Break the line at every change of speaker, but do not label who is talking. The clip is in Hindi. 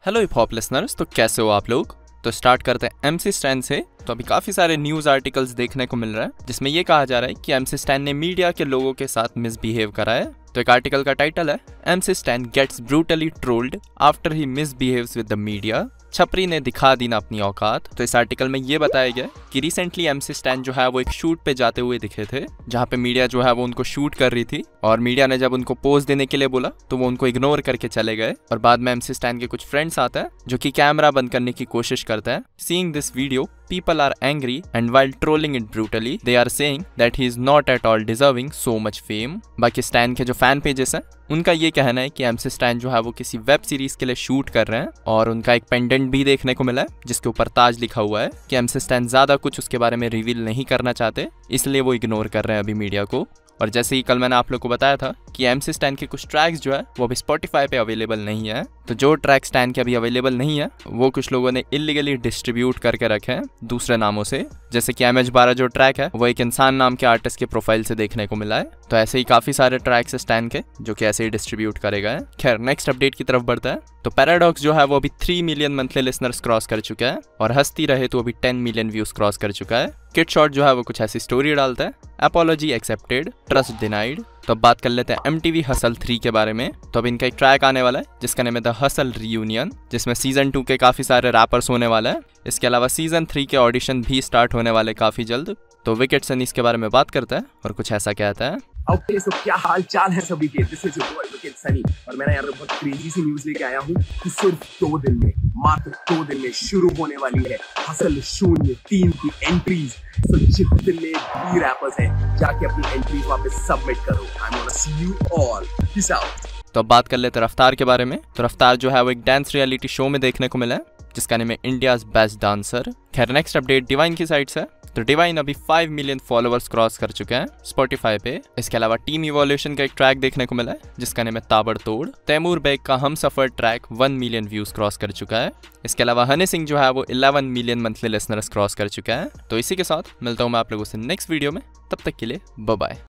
हेलो हिप हॉप लिसनर्स, तो कैसे हो आप लोग। तो स्टार्ट करते हैं एमसी स्टैन से। तो अभी काफ़ी सारे न्यूज़ आर्टिकल्स देखने को मिल रहा है जिसमें ये कहा जा रहा है कि एमसी स्टैन ने मीडिया के लोगों के साथ मिसबिहेव करा है। तो एक आर्टिकल का टाइटल है MC Stan gets brutally trolled after he misbehaves with the media. छपरी ने दिखा दी ना अपनी औकात। तो इस आर्टिकल में ये बताया गया कि रिसेंटली एमसी स्टैन जो है वो एक शूट पे जाते हुए दिखे थे जहाँ पे मीडिया जो है वो उनको शूट कर रही थी और मीडिया ने जब उनको पोज देने के लिए बोला तो वो उनको इग्नोर करके चले गए। और बाद में एमसी स्टैन के कुछ फ्रेंड्स आते हैं जो कि कैमरा बंद करने की कोशिश करते हैं। Seeing this video people are angry and while trolling it brutally they are saying that he is not at all deserving so much fame। बाकी स्टैन के जो फैन पेजेस हैं उनका ये कहना है कि एमसी स्टैन जो है वो किसी वेब सीरीज के लिए शूट कर रहे हैं और उनका एक पेंडेंट भी देखने को मिला है जिसके ऊपर ताज लिखा हुआ है कि एमसी स्टैन ज्यादा कुछ उसके बारे में रिवील नहीं करना चाहते, इसलिए वो इग्नोर कर रहे हैं अभी मीडिया को। और जैसे ही कल मैंने आप लोग को बताया था कि एमसी स्टैन के कुछ ट्रैक्स जो है वो अभी स्पॉटिफाई पे अवेलेबल नहीं है। तो जो ट्रैक स्टैन के अभी अवेलेबल नहीं है वो कुछ लोगों ने इलीगली डिस्ट्रीब्यूट करके रखे हैं दूसरे नामों से। जैसे कि MH12 जो ट्रैक है वो एक इंसान नाम के आर्टिस्ट के प्रोफाइल से देखने को मिला है। तो ऐसे ही काफी सारे ट्रैक्स स्टैन के जो कि ऐसे ही डिस्ट्रीब्यूट करेगा है। खैर नेक्स्ट अपडेट की तरफ बढ़ता है। तो पैराडॉक्स जो है वो अभी 3 मिलियन मंथली लिसनर्स क्रॉस कर चुका है और हंसती रहे तो अभी 10 मिलियन व्यूज क्रॉस कर चुका है। किड शॉट जो है वो कुछ ऐसी स्टोरी डालता है, अपॉलॉजी एक्सेप्टेड, ट्रस्ट डिनाइड। तो अब बात कर लेते हैं MTV हसल 3 के बारे में। तो अब इनका एक ट्रैक आने वाला है जिसका नाम है द हसल रियूनियन, जिसमें सीजन 2 के काफी सारे रैपर्स होने वाले हैं। इसके अलावा सीजन 3 के ऑडिशन भी स्टार्ट होने वाले काफी जल्द। तो विकेट सनी इसके बारे में बात करता है और कुछ ऐसा कहता है।
ओके सो क्या हाल चाल है सभी के। This is your boy wicked Sunny और मैं यार बहुत क्रेजी सी न्यूज़ लेके आया हूँ कि सिर्फ 2 दिन में, मात्र 2 दिन में शुरू होने वाली है हसल 03 की एंट्रीज। सो जितने भी रैपर्स हैं जाके अपनी एंट्रीज वापस सबमिट करो। I am gonna see you all, peace out.
तो अब बात कर लेते हैं रफ्तार के बारे में। तो रफ्तार जो है वो एक डांस रियलिटी शो में देखने को मिला है जिसका नाम है इंडियाज बेस्ट डांसर। खैर नेक्स्ट अपडेट डिवाइन की साइड से। तो डिवाइन अभी 5 मिलियन फॉलोअर्स क्रॉस कर चुके हैं स्पॉटिफाई पे। इसके अलावा टीम इवोल्यूशन का एक ट्रैक देखने को मिला है जिसका नाम है ताबड़तोड़। तैमूर बेग का Humsafar track 1 million views cross कर चुका है। इसके अलावा हनी सिंह जो है वो 11 मिलियन मंथली लिसनर्स क्रॉस कर चुका है। तो इसी के साथ मिलता हूँ मैं आप लोगों से नेक्स्ट वीडियो में, तब तक के लिए बाय बाय।